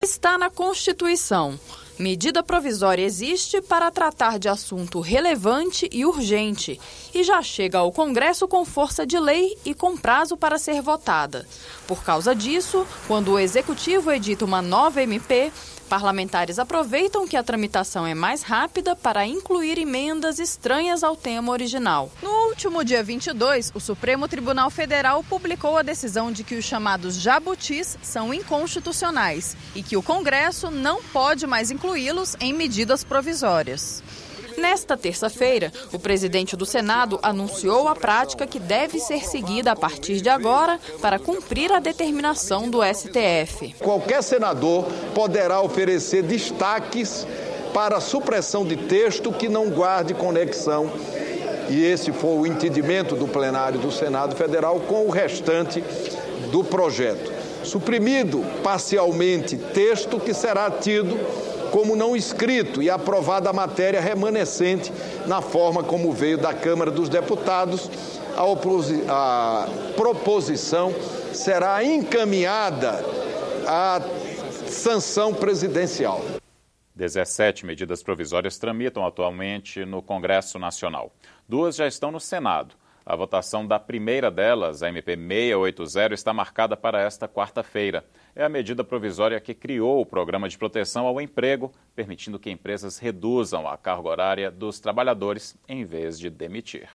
Está na Constituição. Medida provisória existe para tratar de assunto relevante e urgente e já chega ao Congresso com força de lei e com prazo para ser votada. Por causa disso, quando o Executivo edita uma nova MP, parlamentares aproveitam que a tramitação é mais rápida para incluir emendas estranhas ao tema original. No último dia 22, o Supremo Tribunal Federal publicou a decisão de que os chamados jabutis são inconstitucionais e que o Congresso não pode mais incluí-los em medidas provisórias. Nesta terça-feira, o presidente do Senado anunciou a prática que deve ser seguida a partir de agora para cumprir a determinação do STF. Qualquer senador poderá oferecer destaques para a supressão de texto que não guarde conexão, e esse foi o entendimento do plenário do Senado Federal com o restante do projeto. Suprimido parcialmente texto que será tido como não escrito e aprovada a matéria remanescente na forma como veio da Câmara dos Deputados, a proposição será encaminhada à sanção presidencial. 17 medidas provisórias tramitam atualmente no Congresso Nacional. 2 já estão no Senado. A votação da primeira delas, a MP 680, está marcada para esta quarta-feira. É a medida provisória que criou o Programa de Proteção ao Emprego, permitindo que empresas reduzam a carga horária dos trabalhadores em vez de demitir.